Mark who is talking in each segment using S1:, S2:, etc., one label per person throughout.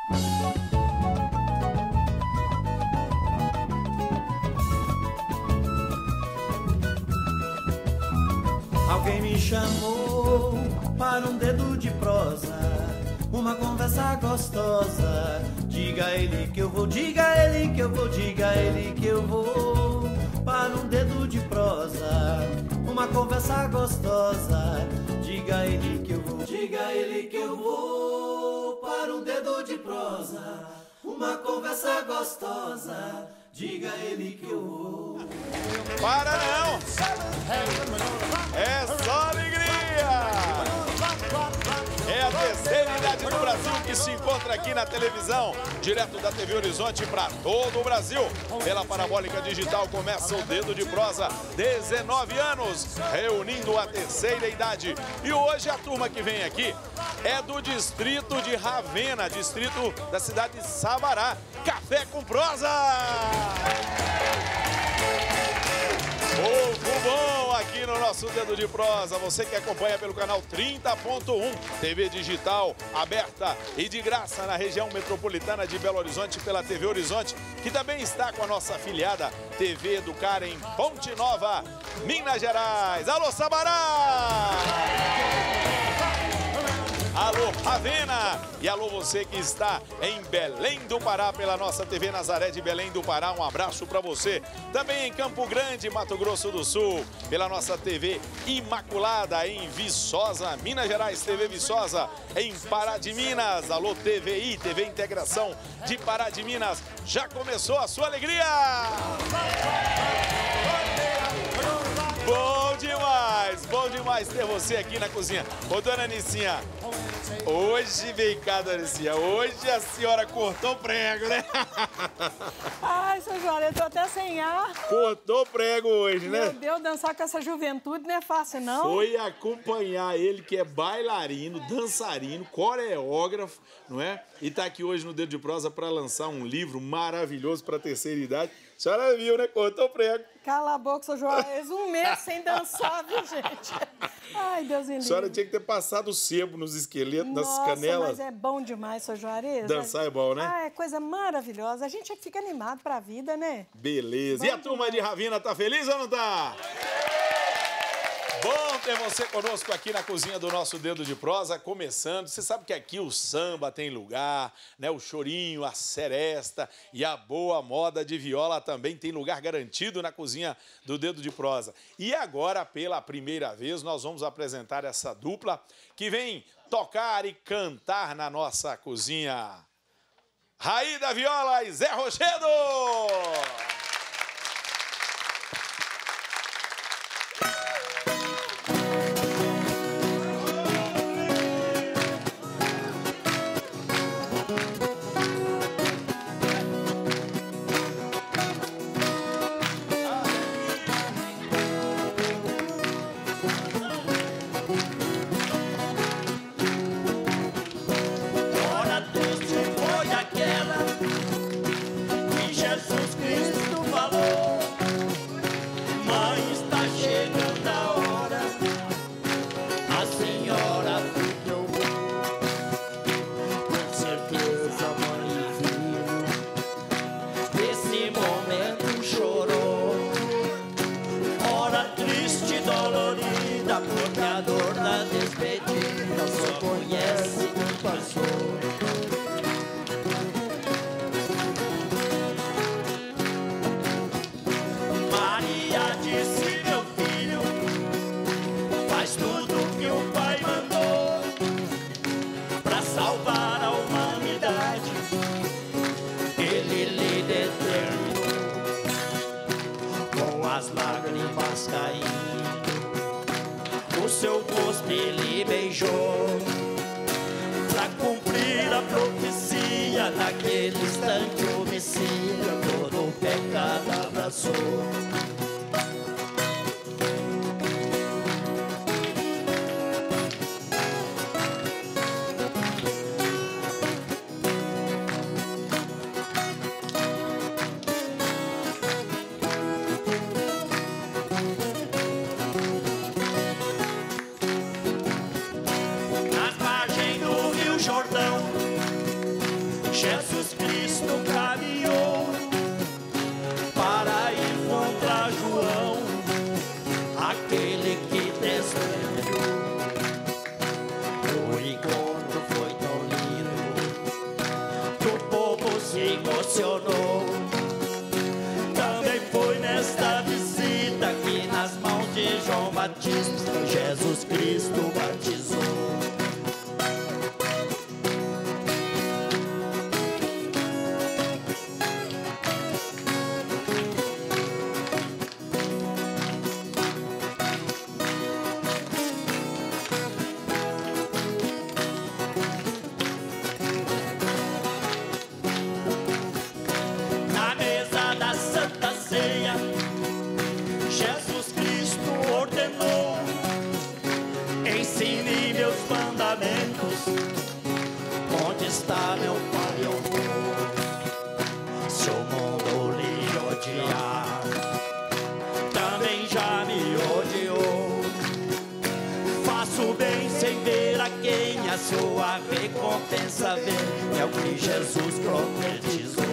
S1: Alguém me chamou para um dedo de prosa, uma conversa gostosa. Diga a ele que eu vou, diga a ele que eu vou, diga a ele que eu vou para um dedo de prosa, uma conversa gostosa. Diga a ele que eu vou, diga a ele que eu vou para um dedo de prosa, uma conversa gostosa. Diga a ele que eu vou.
S2: Para não! É só alegria! É a terceira idade do Brasil que se encontra aqui na televisão, direto da TV Horizonte para todo o Brasil. Pela parabólica digital começa o Dedo de Prosa, 19 anos, reunindo a terceira idade. E hoje a turma que vem aqui é do distrito de Ravena, distrito da cidade de Sabará. Café com Prosa! Povo bom aqui no nosso Dedo de Prosa. Você que acompanha pelo canal 30.1, TV digital aberta e de graça na região metropolitana de Belo Horizonte pela TV Horizonte, que também está com a nossa afiliada TV Educar em Ponte Nova, Minas Gerais. Alô, Sabará! Alô, Ravena! E alô, você que está em Belém do Pará, pela nossa TV Nazaré de Belém do Pará, um abraço para você. Também em Campo Grande, Mato Grosso do Sul, pela nossa TV Imaculada em Viçosa, Minas Gerais, TV Viçosa, em Pará de Minas. Alô, TVI, TV Integração de Pará de Minas. Já começou a sua alegria! Bom demais ter você aqui na cozinha. Ô, dona Nicinha, hoje vem cá, dona Nicinha, hoje a senhora cortou prego, né?
S3: Ai, seu João, eu tô até sem ar.
S2: Cortou prego hoje, né?
S3: Meu Deus, dançar com essa juventude não é fácil, não.
S2: Foi acompanhar ele, que é bailarino, dançarino, coreógrafo, não é? E tá aqui hoje no Dedo de Prosa para lançar um livro maravilhoso para a terceira idade. A senhora viu, né? Cortou prego.
S3: Cala a boca, seu Juarez. Um mês sem dançar, viu, gente? Ai, Deus me livre.
S2: A senhora tinha que ter passado o sebo nos esqueletos, nas canelas.
S3: Mas é bom demais, seu Juarez.
S2: Dançar é bom, né?
S3: Ah, é coisa maravilhosa. A gente fica animado pra vida, né?
S2: Beleza.
S3: Bom
S2: E a turma de Ravena tá feliz ou não tá? Bom ter você conosco aqui na cozinha do nosso Dedo de Prosa, começando. Você sabe que aqui o samba tem lugar, né? O chorinho, a seresta e a boa moda de viola também tem lugar garantido na cozinha do Dedo de Prosa. E agora, pela primeira vez, nós vamos apresentar essa dupla que vem tocar e cantar na nossa cozinha. Raí da Viola e Zé Rochedo!
S1: Hora doce foi aquela que Jesus Cristo Jesus Cristo caminhou para encontrar João, aquele que testemunhou. O encontro foi tão lindo que o povo se emocionou. Também foi nesta visita que nas mãos de João Batista Jesus Cristo batizou. Onde está meu Pai, eu vou. Se o mundo lhe odiar, também já me odiou. Faço bem sem ver a quem a sua recompensa vem. É o que Jesus profetizou.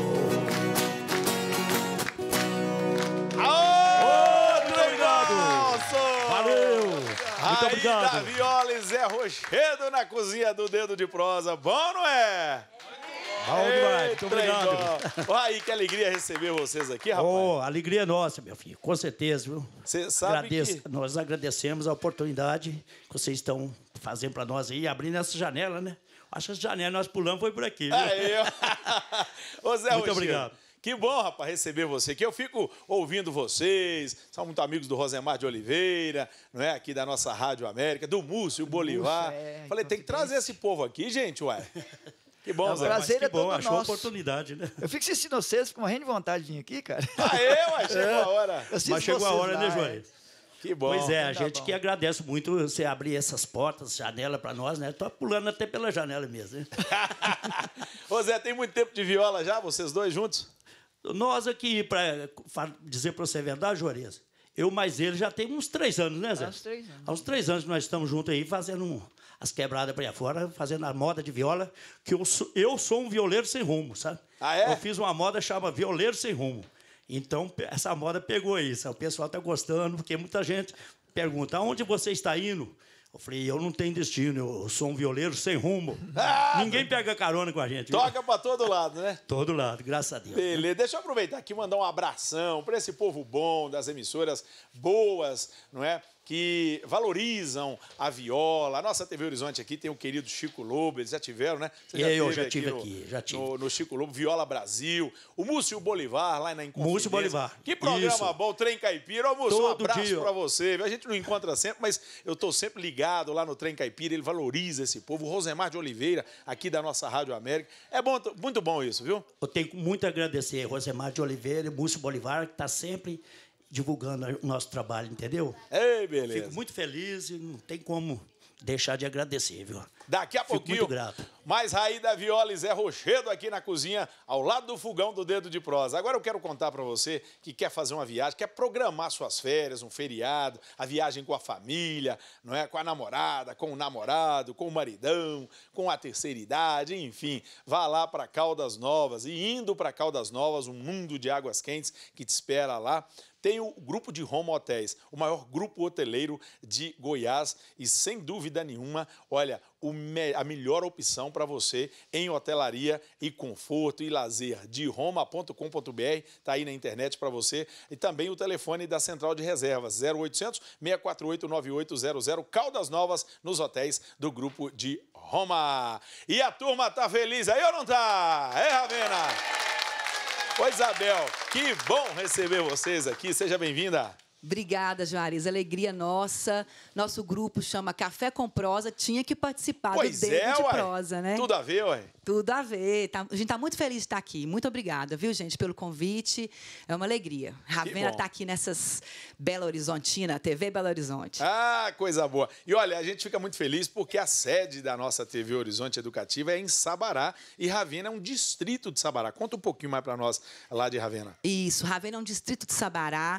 S2: Muito obrigado. Da Viola e Zé Rochedo na cozinha do Dedo de Prosa. Bom, não é?
S4: Bom demais, muito obrigado.
S2: Olha aí, que alegria receber vocês aqui, rapaz.
S4: Oh, alegria nossa, meu filho, com certeza, viu?
S2: Você sabe que...
S4: Nós agradecemos a oportunidade que vocês estão fazendo para nós aí, abrindo essa janela, né? Acho que essa janela nós pulamos foi por aqui, viu?
S2: Aí, ô Zé
S4: muito
S2: Rochedo.
S4: Obrigado.
S2: Que bom, rapaz, receber você aqui. Eu fico ouvindo vocês, são muito amigos do Rosemar de Oliveira, não é? Aqui da nossa Rádio América, do Múcio Bolivar. Falei, tem que trazer esse povo aqui, gente, ué. Que bom, Zé.
S5: Prazer é todo
S4: achou
S5: nosso.
S4: a oportunidade, né?
S5: Eu fico assistindo vocês, fico morrendo de vontade de vir aqui, cara.
S2: Ué, chegou a hora.
S4: Mas chegou a hora, né, Joel?
S2: Que bom.
S4: Pois é, a gente que agradece muito você abrir essas portas, janela para nós, né? Tô pulando até pela janela mesmo, né?
S2: Ô Zé, tem muito tempo de viola já, vocês dois juntos?
S4: Nós aqui, para dizer para você a verdade, Juarez, eu mais ele já tem uns 3 anos, né, Zé?
S5: Uns 3 anos.
S4: Há uns 3 anos que nós estamos juntos aí, fazendo as quebradas para aí fora, fazendo a moda de viola, que eu sou um violeiro sem rumo, sabe?
S2: Ah, é?
S4: Eu fiz uma moda chamada Violeiro Sem Rumo. Então, essa moda pegou aí, sabe? O pessoal está gostando, porque muita gente pergunta, aonde você está indo? Eu falei, eu não tenho destino, eu sou um violeiro sem rumo. Ninguém pega carona com a gente.
S2: Toca para todo lado, né?
S4: Todo lado, graças a Deus.
S2: Beleza, deixa eu aproveitar aqui e mandar um abração para esse povo bom, das emissoras boas, não é? Que valorizam a viola. A nossa TV Horizonte aqui tem o querido Chico Lobo, eles já tiveram, né?
S4: Eu já tive aqui, já tive.
S2: No Chico Lobo, Viola Brasil, o Múcio Bolivar, lá na Inconfidência.
S4: Múcio Bolivar.
S2: Que programa
S4: Isso.
S2: bom, Trem Caipira. Ô, Múcio, um
S4: Todo
S2: abraço
S4: dia.
S2: pra você. A gente não encontra sempre, mas eu tô sempre ligado lá no Trem Caipira, ele valoriza esse povo. O Rosemar de Oliveira, aqui da nossa Rádio América. É bom, muito bom isso, viu?
S4: Eu tenho muito a agradecer a Rosemar de Oliveira e Múcio Bolivar, que está sempre divulgando o nosso trabalho, entendeu?
S2: Ei, beleza.
S4: Fico muito feliz e não tem como deixar de agradecer, viu?
S2: Daqui a
S4: Fico
S2: pouquinho,
S4: muito grato.
S2: mais Raí da Viola e Zé Rochedo aqui na cozinha, ao lado do fogão do Dedo de Prosa. Agora eu quero contar para você que quer fazer uma viagem, quer programar suas férias, um feriado, a viagem com a família, não é? Com a namorada, com o namorado, com o maridão, com a terceira idade, enfim. Vá lá para Caldas Novas e indo para Caldas Novas, um mundo de águas quentes que te espera lá. Tem o grupo de Roma Hotéis, o maior grupo hoteleiro de Goiás e, sem dúvida nenhuma, olha, a melhor opção para você em hotelaria e conforto e lazer de roma.com.br, está aí na internet para você. E também o telefone da Central de Reservas, 0800 648 9800, Caldas Novas, nos hotéis do grupo de Roma. E a turma tá feliz aí ou não tá? É, Ravena? Oi, Isabel, que bom receber vocês aqui. Seja bem-vinda.
S6: Obrigada, Juarez. Alegria nossa. Nosso grupo chama Café com Prosa. Tinha que participar do Dedo de Prosa, né?
S2: Tudo a ver, ué.
S6: Tudo a ver. A gente está muito feliz de estar aqui. Muito obrigada, viu, gente, pelo convite. É uma alegria. Ravena está aqui nessas Belo Horizontina, TV Belo Horizonte.
S2: Ah, coisa boa. E olha, a gente fica muito feliz porque a sede da nossa TV Horizonte Educativa é em Sabará e Ravena é um distrito de Sabará. Conta um pouquinho mais para nós lá de Ravena.
S6: Isso. Ravena é um distrito de Sabará.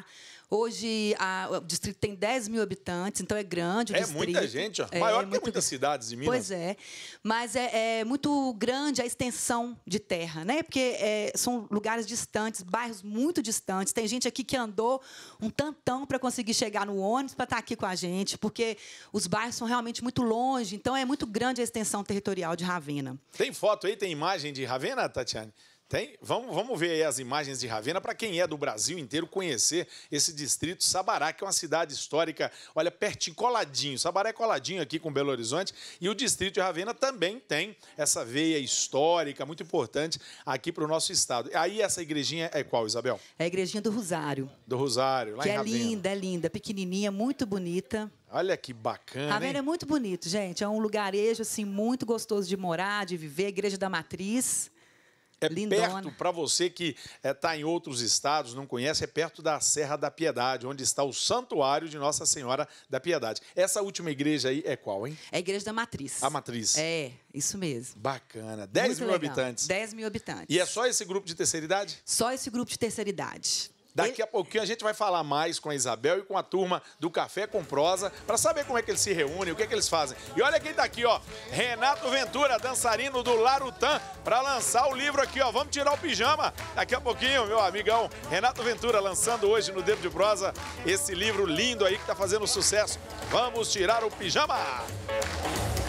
S6: Hoje, o distrito tem 10 mil habitantes, então é grande o distrito.
S2: Muita gente, ó. Maior que muitas cidades de Minas.
S6: Pois é, mas é muito grande a extensão de terra, né? Porque são lugares distantes, bairros muito distantes. Tem gente aqui que andou um tantão para conseguir chegar no ônibus para estar aqui com a gente, porque os bairros são realmente muito longe, então é muito grande a extensão territorial de Ravenna.
S2: Tem foto aí, tem imagem de Ravenna, Tatiane? Tem? Vamos ver aí as imagens de Ravenna para quem é do Brasil inteiro conhecer esse distrito. Sabará, que é uma cidade histórica, olha, pertinho, coladinho. Sabará é coladinho aqui com Belo Horizonte. E o distrito de Ravenna também tem essa veia histórica muito importante aqui para o nosso estado. Aí essa igrejinha é qual, Isabel?
S6: É a igrejinha do Rosário.
S2: Do Rosário, lá em Ravenna.
S6: Que é linda, pequenininha, muito bonita.
S2: Olha que bacana,
S6: Ravenna é muito bonito, gente. É um lugarejo assim, muito gostoso de morar, de viver. A Igreja da Matriz.
S2: É
S6: lindona.
S2: perto, para você que está em outros estados, não conhece, é perto da Serra da Piedade, onde está o Santuário de Nossa Senhora da Piedade. Essa última igreja aí é qual, hein?
S6: É a Igreja da Matriz.
S2: A Matriz.
S6: É, isso mesmo.
S2: Bacana. 10 mil habitantes.
S6: 10 mil habitantes.
S2: E é só esse grupo de terceira idade?
S6: Só esse grupo de terceira idade.
S2: Daqui a pouquinho a gente vai falar mais com a Isabel e com a turma do Café com Prosa para saber como é que eles se reúnem, o que é que eles fazem. E olha quem tá aqui, ó, Renato Ventura, dançarino do Larutan, para lançar o livro aqui, ó. Vamos tirar o pijama. Daqui a pouquinho, meu amigão Renato Ventura lançando hoje no Dedo de Prosa esse livro lindo aí que tá fazendo sucesso. Vamos tirar o pijama.